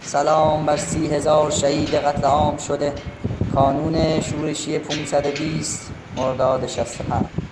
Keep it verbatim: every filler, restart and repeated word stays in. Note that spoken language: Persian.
سلام بر سی هزار شهید قتل عام شده. کانون شورشی پانصد و بیست مرداد شصت و پنج.